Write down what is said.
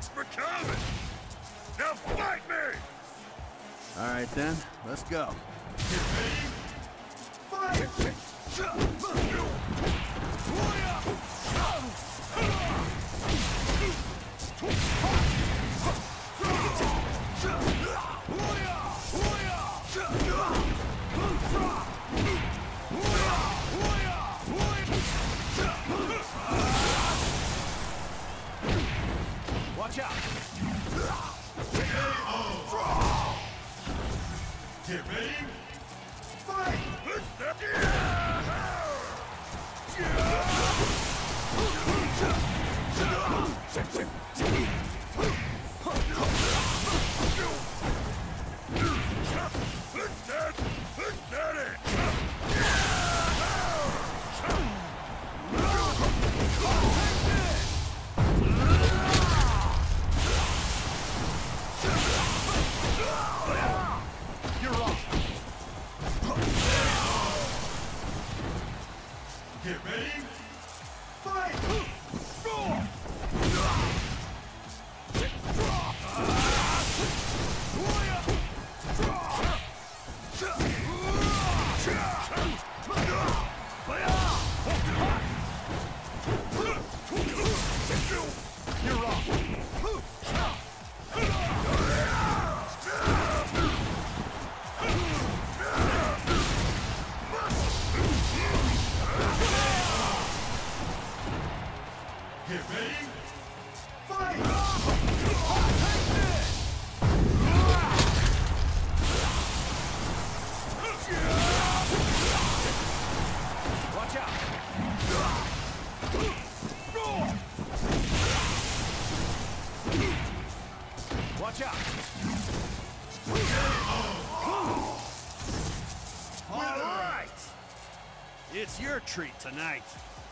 Thanks for coming. Now fight me! All right then, let's go. Get ready. Fight! Watch out! Get ready. Fight! Get ready. Fight! You're off. Get ready. Fight! Watch out! Watch out! All right! It's your treat tonight.